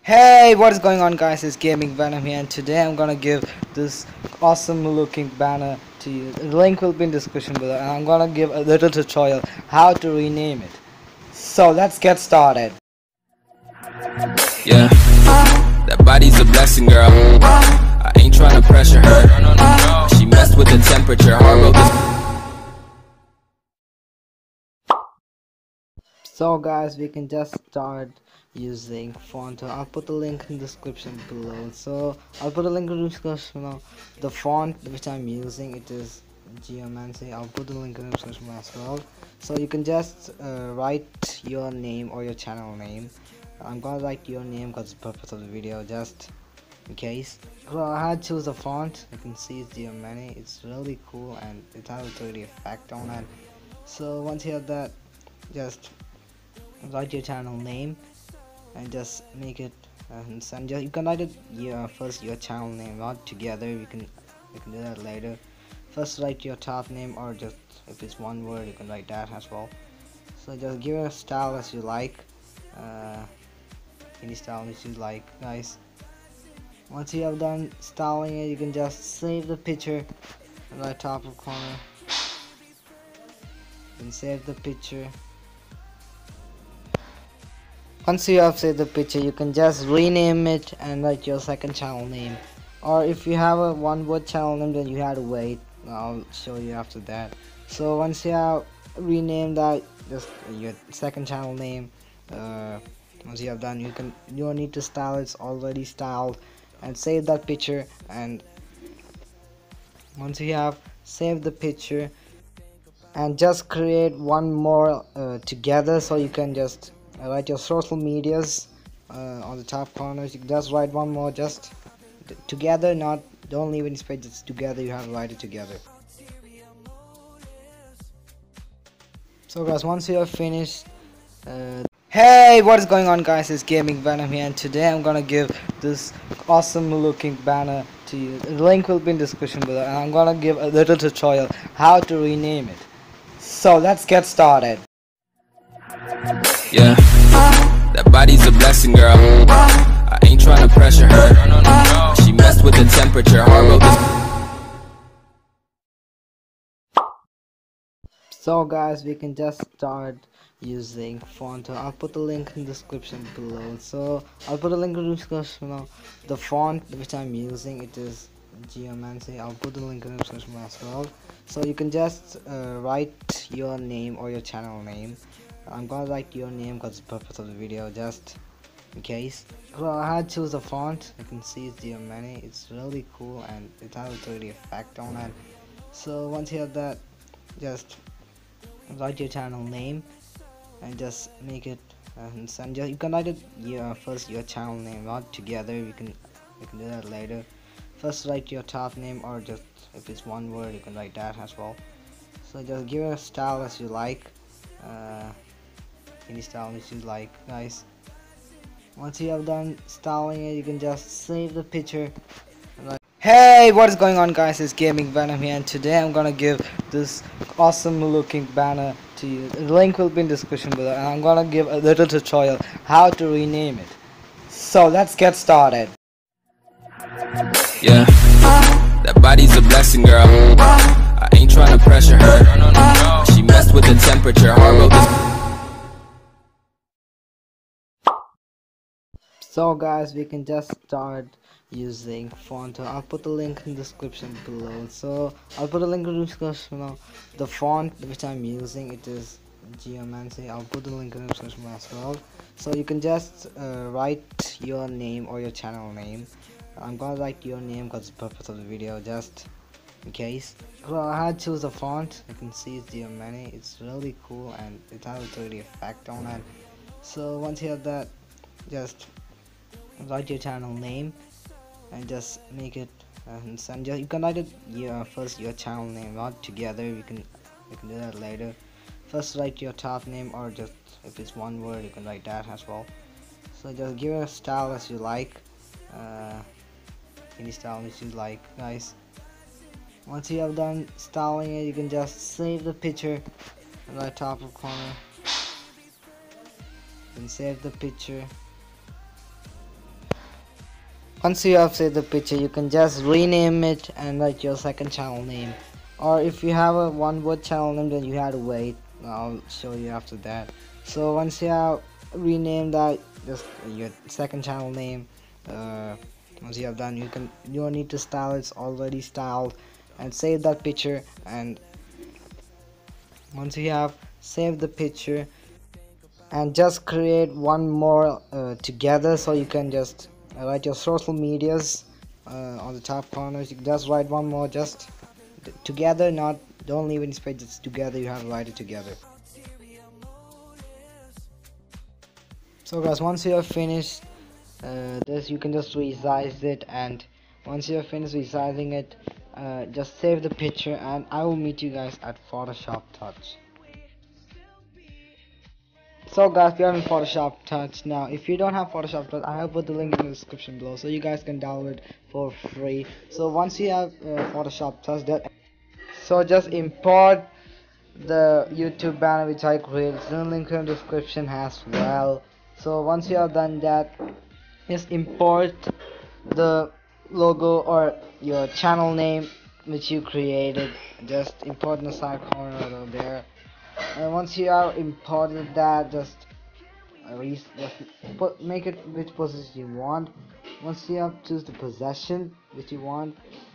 Hey, what is going on, guys? It's Gaming Venom here, and today I'm gonna give this awesome looking banner to you. The link will be in the description below, and I'm gonna give a little tutorial how to rename it. So let's get started. Yeah, that body's a blessing, girl. I ain't trying to pressure her. She messed with the temperature. Hard road this. So guys, we can just start using font. I'll put the link in the description below. So I'll put a link in the description below. The font which I'm using, it is Geomancy. I'll put the link in the description as well. So you can just write your name or your channel name. I'm gonna write your name because the purpose of the video, just in case. Well, I had to choose a font. You can see it's Geomani. It's really cool and it has a 3D effect on it. So once you have that, just write your channel name and just make it and you can write it first your channel name, not together. You can do that later. First write your top name, or just if it's one word you can write that as well. So just give it a style as you like, any style which you like, guys. Once you have done styling it, you can just save the picture in the top of corner. You can save the picture. Once you have saved the picture, you can just rename it and write your second channel name. Or if you have a one word channel name, then you have to wait. I'll show you after that. So once you have renamed that, just your second channel name, once you have done, you don't need to style, it's already styled, and save that picture. And once you have saved the picture, and just create one more together, so you can just write your social medias on the top corners. You can just write one more, just together, don't leave any space, it's together. You have to write it together. So guys, once you have finished, hey, what is going on, guys? It's Gaming Venom here, and today I'm gonna give this awesome looking banner to you. The link will be in the description below, and I'm gonna give a little tutorial how to rename it. So let's get started. Yeah, that body's a blessing, girl. I ain't trying to pressure her. She messed with the temperature. Hard road this. So guys, we can just start using font. I'll put the link in the description below. So I'll put a link in the description below. The font which I'm using, it is Geomancy. I'll put the link in the description as well. So you can just write your name or your channel name. I'm gonna write your name because the purpose of the video, just in case. Well, I had to choose a font. You can see it's Geomani. It's really cool and it has a 3D effect on it. So once you have that, just write your channel name and just make it you can write it first your channel name, not together. You can do that later. First write your top name, or just if it's one word you can write that as well. So just give it a style as you like, any style which you like, guys. Once you have done styling it, you can just save the picture. Hey, what is going on, guys? It's Gaming Venom here, and today I'm gonna give this awesome looking banner to you. The link will be in the description below, and I'm gonna give a little tutorial how to rename it. So let's get started. Yeah, that body's a blessing, girl. I ain't trying to pressure her. She messed with the temperature. Hard road this. So guys, we can just start using font. I'll put the link in the description below. So I'll put a link in the description below. The font which I'm using, it is Geomancy. I'll put the link in the description as well. So you can just write your name or your channel name. I'm gonna write your name because the purpose of the video, just in case. Well, I had to choose a font. You can see it's Geomani. It's really cool and it has a 3D effect on it. So once you have that, just write your channel name and just make it you can write it first your channel name, not together. You can do that later. First write your top name, or just if it's one word you can write that as well. So just give it a style as you like, any style which you like, guys. Once you have done styling it, you can just save the picture in the top of corner. You can save the picture. Once you have saved the picture, you can just rename it and write your second channel name. Or if you have a one word channel name, then you have to wait. I'll show you after that. So once you have renamed that, just your second channel name, once you have done, you don't need to style it. It's already styled, and save that picture. And once you have saved the picture, and just create one more together, so you can just write your social medias on the top corners. You can just write one more, just together, not don't leave any space, it's together. You have to write it together. So guys, once you have finished this, you can just resize it, and once you have finished resizing it, just save the picture, and I will meet you guys at Photoshop Touch. So guys, we are in Photoshop Touch now. If you don't have Photoshop Touch, I have put the link in the description below, so you guys can download for free. So once you have Photoshop Touch, so just import the YouTube banner which I created. The link in the description as well. So once you have done that, just import the logo or your channel name which you created. Just import in the side corner over there. And once you have imported that, just make it which position you want. Once you have choose the possession which you want.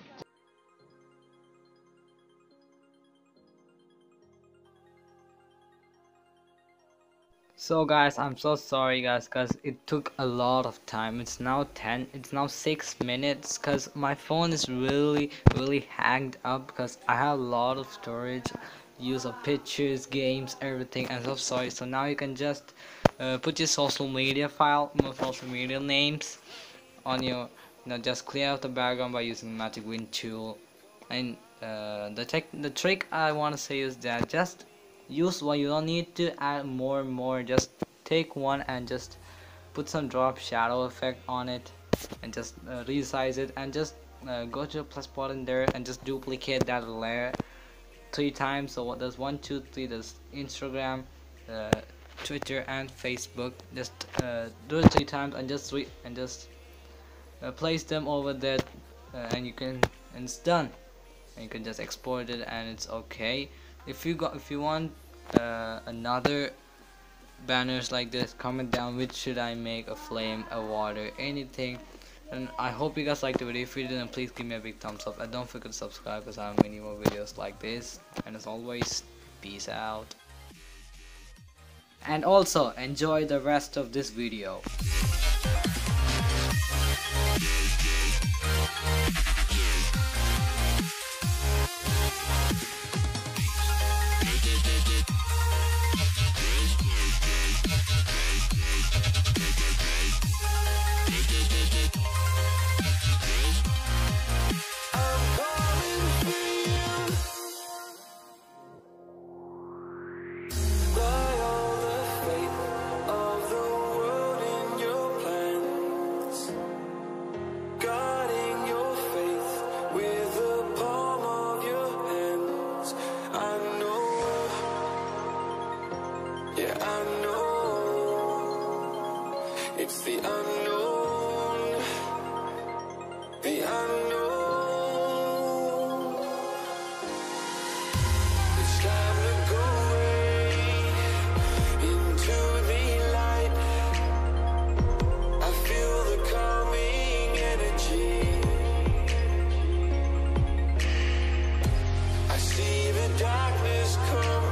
So guys, I'm so sorry guys, cause it took a lot of time. It's now 6 minutes, cause my phone is really hanged up, because I have a lot of storage, use of pictures, games, everything. I'm so sorry. So now you can just put your social media social media names on your, just clear out the background by using Magic Wand tool. And the trick I want to say is that just use one. You don't need to add more. Just take one and just put some drop shadow effect on it, and just resize it, and just go to the plus button there and just duplicate that layer 3 times. So there's 1 2 3, there's Instagram, Twitter and Facebook. Just do it 3 times and just place them over there, and it's done. And you can just export it and it's okay. If you want another banners like this, comment down which should I make, a flame, a water, anything. And I hope you guys liked the video. If you didn't, please give me a big thumbs up, and don't forget to subscribe, because I have many more videos like this. And as always, peace out, and also enjoy the rest of this video. Yeah, I know it's the unknown, the unknown. It's time to go away into the light. I feel the calming energy. I see the darkness come.